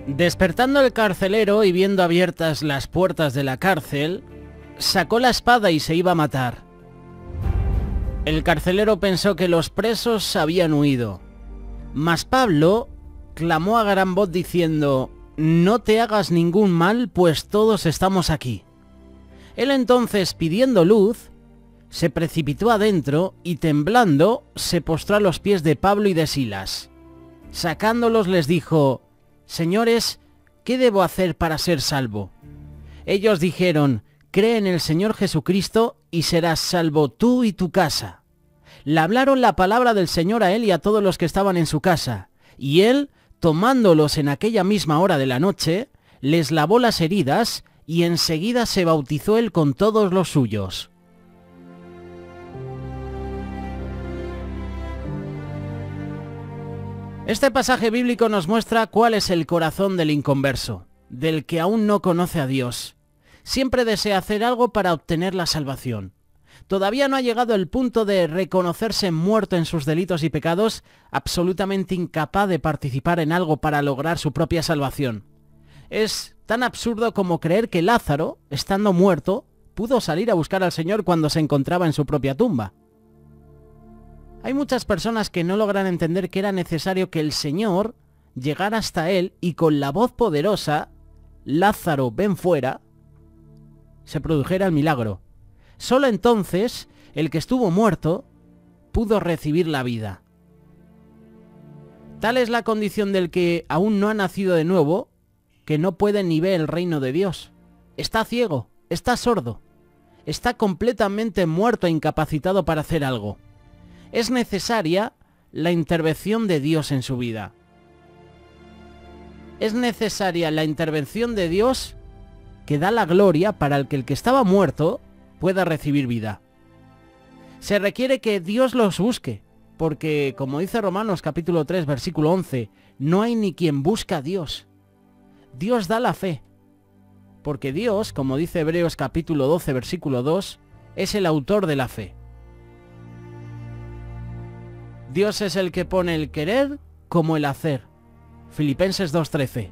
Despertando el carcelero y viendo abiertas las puertas de la cárcel, sacó la espada y se iba a matar. El carcelero pensó que los presos habían huido, mas Pablo clamó a gran voz diciendo: «No te hagas ningún mal, pues todos estamos aquí». Él entonces, pidiendo luz, se precipitó adentro y temblando se postró a los pies de Pablo y de Silas. Sacándolos les dijo: «Señores, ¿qué debo hacer para ser salvo?». Ellos dijeron: «Cree en el Señor Jesucristo y serás salvo tú y tu casa». Le hablaron la palabra del Señor a él y a todos los que estaban en su casa, y él, tomándolos en aquella misma hora de la noche, les lavó las heridas y enseguida se bautizó él con todos los suyos. Este pasaje bíblico nos muestra cuál es el corazón del inconverso, del que aún no conoce a Dios. Siempre desea hacer algo para obtener la salvación. Todavía no ha llegado el punto de reconocerse muerto en sus delitos y pecados, absolutamente incapaz de participar en algo para lograr su propia salvación. Es tan absurdo como creer que Lázaro, estando muerto, pudo salir a buscar al Señor cuando se encontraba en su propia tumba. Hay muchas personas que no logran entender que era necesario que el Señor llegara hasta él y con la voz poderosa, «Lázaro, ven fuera», se produjera el milagro. Solo entonces el que estuvo muerto pudo recibir la vida. Tal es la condición del que aún no ha nacido de nuevo, que no puede ni ver el reino de Dios. Está ciego, está sordo, está completamente muerto e incapacitado para hacer algo. Es necesaria la intervención de Dios en su vida. Es necesaria la intervención de Dios que da la gloria para que el que estaba muerto pueda recibir vida. Se requiere que Dios los busque, porque, como dice Romanos capítulo 3, versículo 11, no hay ni quien busca a Dios. Dios da la fe, porque Dios, como dice Hebreos capítulo 12, versículo 2, es el autor de la fe. Dios es el que pone el querer como el hacer. Filipenses 2:13.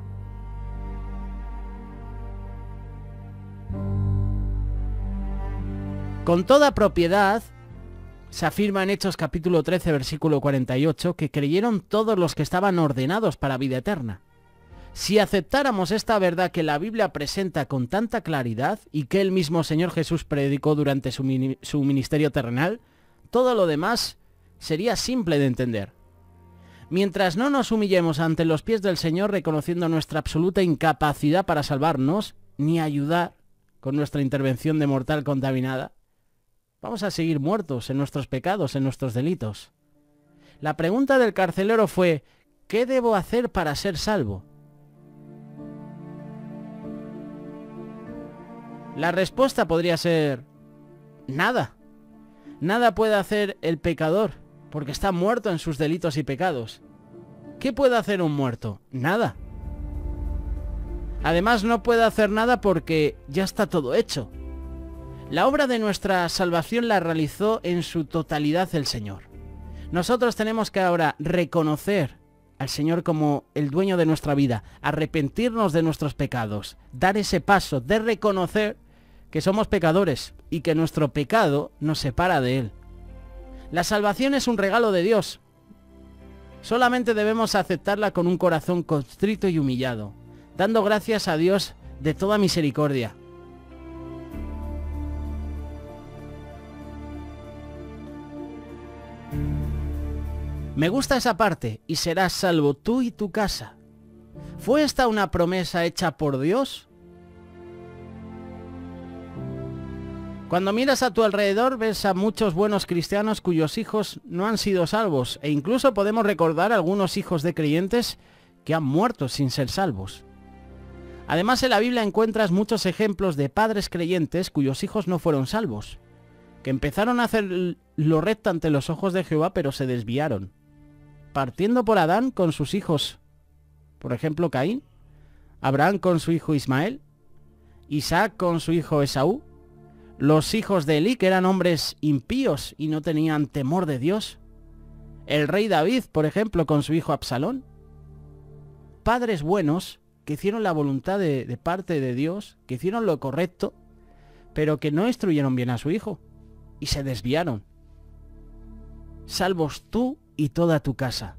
Con toda propiedad, se afirma en Hechos capítulo 13, versículo 48, que creyeron todos los que estaban ordenados para vida eterna. Si aceptáramos esta verdad que la Biblia presenta con tanta claridad y que el mismo Señor Jesús predicó durante su ministerio terrenal, todo lo demás sería simple de entender. Mientras no nos humillemos ante los pies del Señor reconociendo nuestra absoluta incapacidad para salvarnos, ni ayudar con nuestra intervención de mortal contaminada, vamos a seguir muertos en nuestros pecados, en nuestros delitos. La pregunta del carcelero fue: ¿qué debo hacer para ser salvo? La respuesta podría ser: nada. Nada puede hacer el pecador, porque está muerto en sus delitos y pecados. ¿Qué puede hacer un muerto? Nada. Además, no puede hacer nada porque ya está todo hecho. La obra de nuestra salvación la realizó en su totalidad el Señor. Nosotros tenemos que ahora reconocer al Señor como el dueño de nuestra vida, arrepentirnos de nuestros pecados, dar ese paso de reconocer que somos pecadores y que nuestro pecado nos separa de Él. La salvación es un regalo de Dios. Solamente debemos aceptarla con un corazón contrito y humillado, dando gracias a Dios de toda misericordia. Me gusta esa parte: y serás salvo tú y tu casa. ¿Fue esta una promesa hecha por Dios? Cuando miras a tu alrededor ves a muchos buenos cristianos cuyos hijos no han sido salvos, e incluso podemos recordar algunos hijos de creyentes que han muerto sin ser salvos. Además, en la Biblia encuentras muchos ejemplos de padres creyentes cuyos hijos no fueron salvos, que empezaron a hacer lo recto ante los ojos de Jehová, pero se desviaron. Partiendo por Adán con sus hijos, por ejemplo Caín, Abraham con su hijo Ismael, Isaac con su hijo Esaú, los hijos de Elí, que eran hombres impíos y no tenían temor de Dios, el rey David, por ejemplo, con su hijo Absalón. padres buenos que hicieron la voluntad de parte de Dios, que hicieron lo correcto, pero que no instruyeron bien a su hijo y se desviaron. Salvos tú y toda tu casa.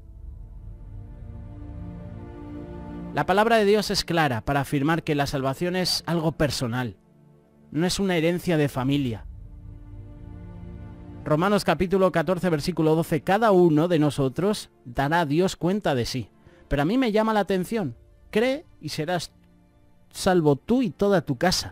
La palabra de Dios es clara para afirmar que la salvación es algo personal, no es una herencia de familia. Romanos capítulo 14, versículo 12, cada uno de nosotros dará a Dios cuenta de sí. Pero a mí me llama la atención, cree y serás salvo tú y toda tu casa.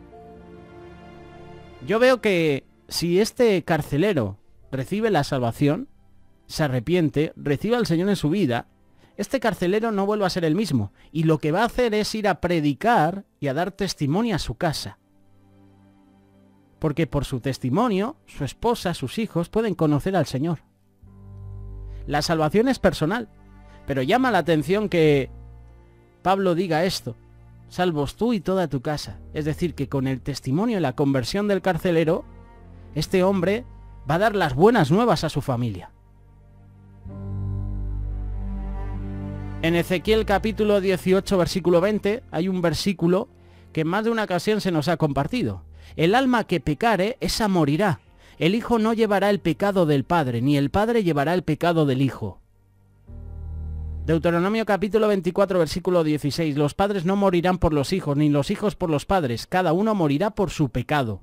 Yo veo que si este carcelero recibe la salvación, se arrepiente, recibe al Señor en su vida, este carcelero no vuelve a ser el mismo, y lo que va a hacer es ir a predicar y a dar testimonio a su casa. Porque por su testimonio, su esposa, sus hijos pueden conocer al Señor. La salvación es personal, pero llama la atención que Pablo diga esto, salvos tú y toda tu casa. Es decir, que con el testimonio y la conversión del carcelero, este hombre va a dar las buenas nuevas a su familia. En Ezequiel capítulo 18, versículo 20, hay un versículo que en más de una ocasión se nos ha compartido. El alma que pecare, esa morirá. El hijo no llevará el pecado del padre, ni el padre llevará el pecado del hijo. Deuteronomio capítulo 24, versículo 16. Los padres no morirán por los hijos, ni los hijos por los padres. Cada uno morirá por su pecado.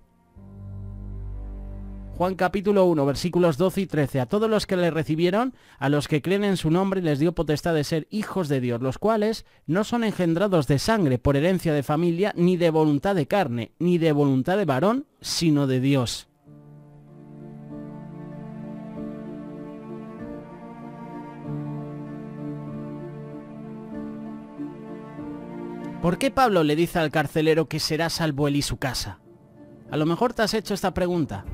Juan capítulo 1, versículos 12 y 13. A todos los que le recibieron, a los que creen en su nombre, les dio potestad de ser hijos de Dios, los cuales no son engendrados de sangre por herencia de familia, ni de voluntad de carne, ni de voluntad de varón, sino de Dios. ¿Por qué Pablo le dice al carcelero que será salvo él y su casa? A lo mejor te has hecho esta pregunta.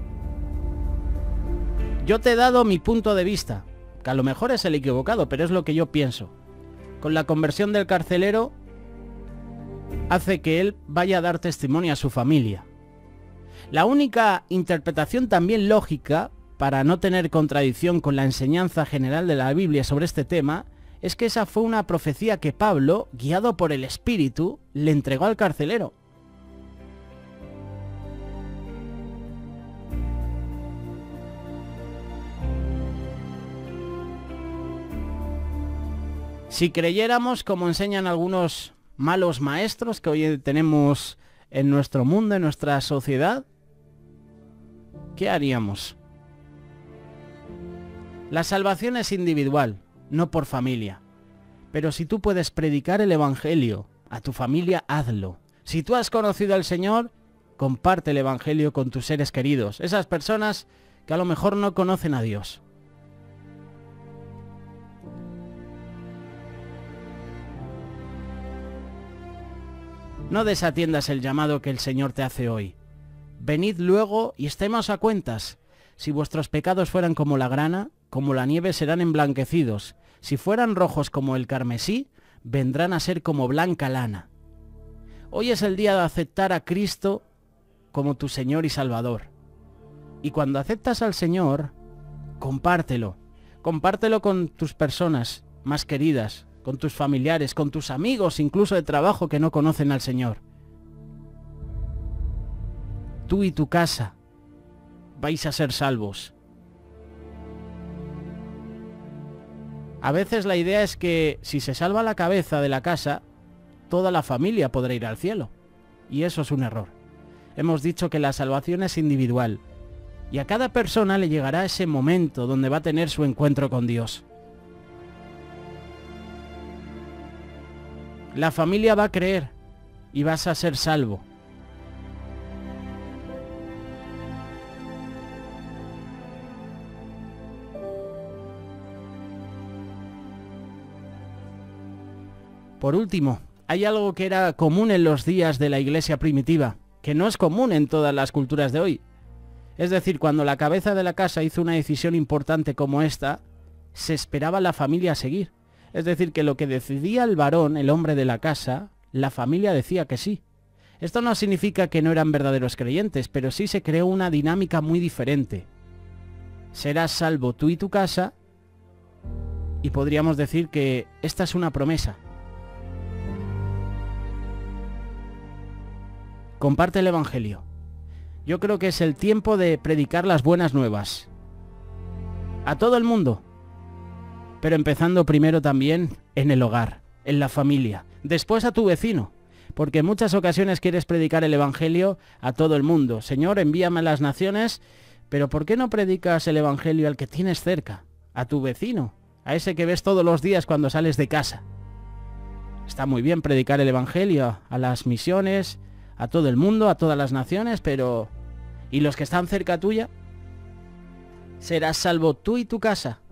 Yo te he dado mi punto de vista, que a lo mejor es el equivocado, pero es lo que yo pienso. Con la conversión del carcelero, hace que él vaya a dar testimonio a su familia. La única interpretación también lógica, para no tener contradicción con la enseñanza general de la Biblia sobre este tema, es que esa fue una profecía que Pablo, guiado por el Espíritu, le entregó al carcelero. Si creyéramos, como enseñan algunos malos maestros que hoy tenemos en nuestro mundo, en nuestra sociedad, ¿qué haríamos? La salvación es individual, no por familia. Pero si tú puedes predicar el Evangelio a tu familia, hazlo. Si tú has conocido al Señor, comparte el Evangelio con tus seres queridos, esas personas que a lo mejor no conocen a Dios. No desatiendas el llamado que el Señor te hace hoy. Venid luego y estemos a cuentas. Si vuestros pecados fueran como la grana, como la nieve serán emblanquecidos. Si fueran rojos como el carmesí, vendrán a ser como blanca lana. Hoy es el día de aceptar a Cristo como tu Señor y Salvador. Y cuando aceptas al Señor, compártelo. Compártelo con tus personas más queridas, con tus familiares, con tus amigos, incluso de trabajo que no conocen al Señor. Tú y tu casa vais a ser salvos. A veces la idea es que si se salva la cabeza de la casa, toda la familia podrá ir al cielo. Y eso es un error. Hemos dicho que la salvación es individual. Y a cada persona le llegará ese momento donde va a tener su encuentro con Dios. La familia va a creer y vas a ser salvo. Por último, hay algo que era común en los días de la iglesia primitiva, que no es común en todas las culturas de hoy. Es decir, cuando la cabeza de la casa hizo una decisión importante como esta, se esperaba la familia a seguir. Es decir, que lo que decidía el varón, el hombre de la casa, la familia decía que sí. Esto no significa que no eran verdaderos creyentes, pero sí se creó una dinámica muy diferente. Serás salvo tú y tu casa, y podríamos decir que esta es una promesa. comparte el Evangelio. Yo creo que es el tiempo de predicar las buenas nuevas. A todo el mundo. Pero empezando primero también en el hogar, en la familia. Después a tu vecino. Porque en muchas ocasiones quieres predicar el Evangelio a todo el mundo. Señor, envíame a las naciones, pero ¿por qué no predicas el Evangelio al que tienes cerca? A tu vecino, a ese que ves todos los días cuando sales de casa. Está muy bien predicar el Evangelio a las misiones, a todo el mundo, a todas las naciones, pero ¿y los que están cerca tuya? ¿Serás salvo tú y tu casa?